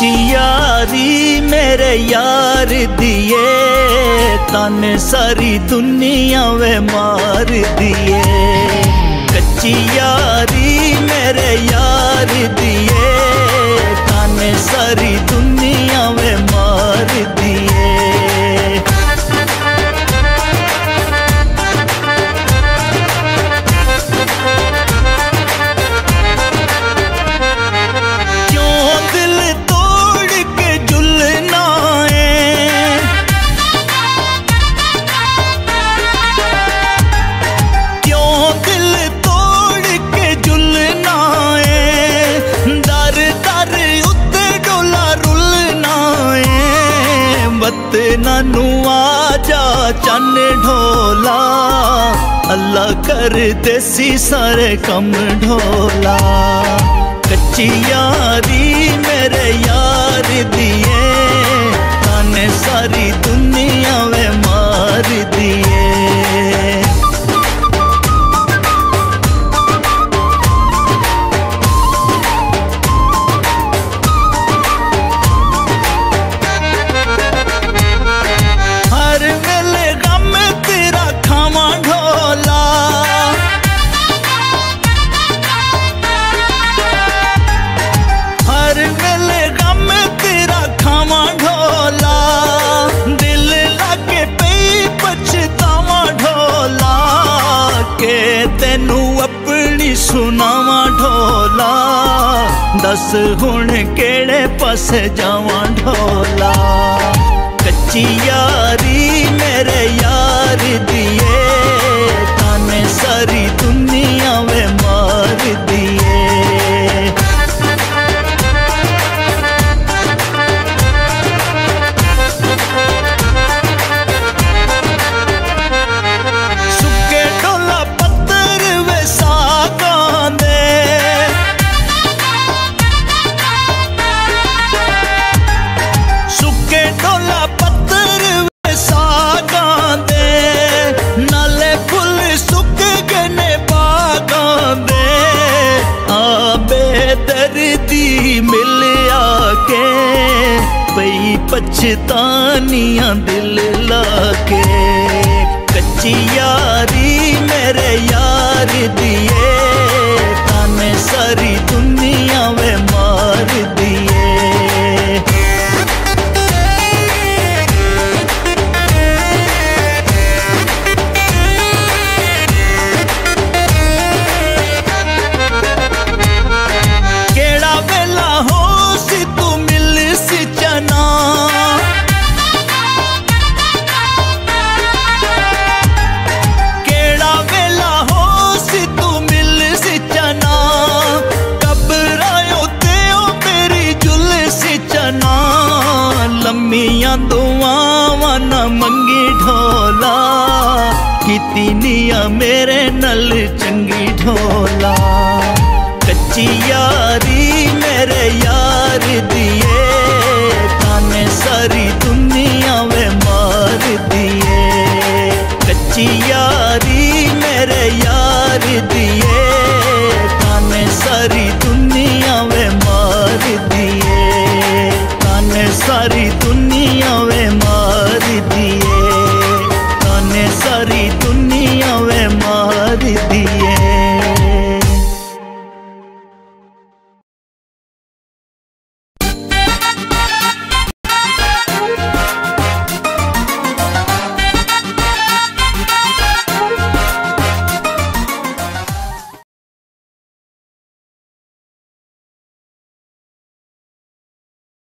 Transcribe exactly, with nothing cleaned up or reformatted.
कच्ची यारी मेरे यार दिए, ताने सारी दुनिया वे मार दिए। कच्ची यारी मेरे यार दिए, ताने सारी दुनिया वे मार दिए। नानू आजा चन ढोला, अल्लाह कर देसी सारे कम ढोला। कच्ची यारी मेरे यार दिए, ताने सारी दुनिया वे मार दिए। तेनू अपनी सुनावा ढोला, दस हुण केड़े पासे जावा ढोला। कच्ची यारी मेरे यार दिए, ताने सारी दुनिया वे मार दिए। मिल आके पई पछतानियां दिल लाके। कच्ची यारी मेरे यार दिए, ताने सारी दुनिया वे मार दिए। लम्मियां दुआवां ना मंगी ढोला, कीती निया मेरे नल चंगी ढोला। कच्ची यारी मेरे यार दिए, ताने सारी दुनिया वे मार दिए। कच्ची यारी मेरे यार दिए, ताने सारी दुनिया वे मार दिए। ताने सारी दुनिया वे